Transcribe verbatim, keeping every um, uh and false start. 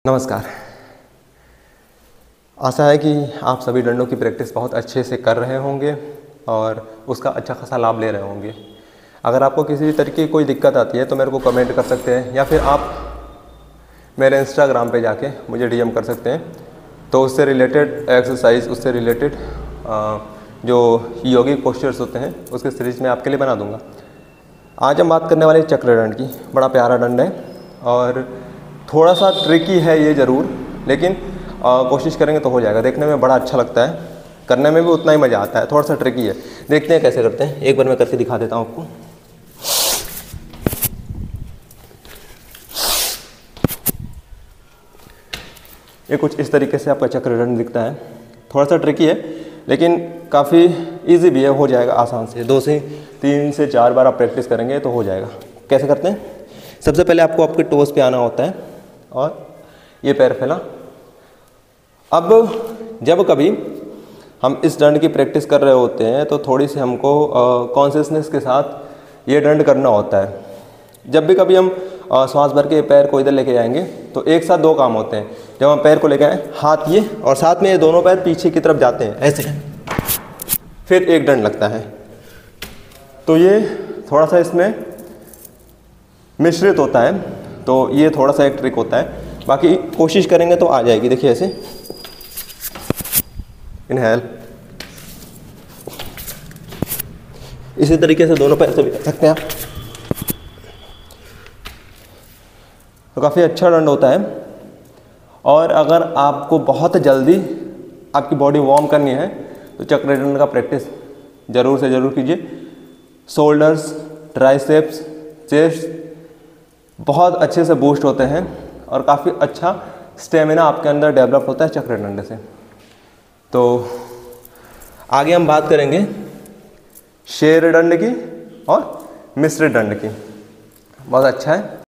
नमस्कार। आशा है कि आप सभी डंडों की प्रैक्टिस बहुत अच्छे से कर रहे होंगे और उसका अच्छा खासा लाभ ले रहे होंगे। अगर आपको किसी भी तरीके की कोई दिक्कत आती है तो मेरे को कमेंट कर सकते हैं या फिर आप मेरे इंस्टाग्राम पे जाके मुझे डीएम कर सकते हैं। तो उससे रिलेटेड एक्सरसाइज, उससे रिलेटेड जो योगिक पोस्चर्स होते हैं उसके सीरीज में आपके लिए बना दूंगा। आज हम बात करने वाले चक्र दंड की। बड़ा प्यारा दंड है और थोड़ा सा ट्रिकी है ये ज़रूर, लेकिन आ, कोशिश करेंगे तो हो जाएगा। देखने में बड़ा अच्छा लगता है, करने में भी उतना ही मज़ा आता है। थोड़ा सा ट्रिकी है, देखते हैं कैसे करते हैं। एक बार मैं करके दिखा देता हूँ आपको। ये कुछ इस तरीके से आपका चक्र दंड दिखता है। थोड़ा सा ट्रिकी है लेकिन काफ़ी इजी भी है, हो जाएगा आसान से। दो से तीन से चार बार आप प्रैक्टिस करेंगे तो हो जाएगा। कैसे करते हैं? सबसे पहले आपको आपके टोस पे आना होता है और ये पैर फैला। अब जब कभी हम इस दंड की प्रैक्टिस कर रहे होते हैं तो थोड़ी सी हमको कॉन्शियसनेस के साथ ये दंड करना होता है। जब भी कभी हम आ, सांस भर के पैर को इधर लेके जाएंगे तो एक साथ दो काम होते हैं। जब हम पैर को लेके आए, हाथ ये और साथ में ये दोनों पैर पीछे की तरफ जाते हैं ऐसे, फिर एक दंड लगता है। तो ये थोड़ा सा इसमें मिश्रित होता है, तो ये थोड़ा सा एक ट्रिक होता है। बाकी कोशिश करेंगे तो आ जाएगी। देखिए ऐसे इनहेल, इसी तरीके से दोनों पैर से भी कर सकते हैं आप। तो काफ़ी अच्छा दंड होता है। और अगर आपको बहुत जल्दी आपकी बॉडी वार्म करनी है तो चक्र दंड का प्रैक्टिस ज़रूर से ज़रूर कीजिए। शोल्डर्स, ट्राइसेप्स, चेस्ट बहुत अच्छे से बूस्ट होते हैं और काफ़ी अच्छा स्टेमिना आपके अंदर डेवलप होता है चक्र दंड से। तो आगे हम बात करेंगे शेर दंड की और मिश्र दंड की। बहुत अच्छा है।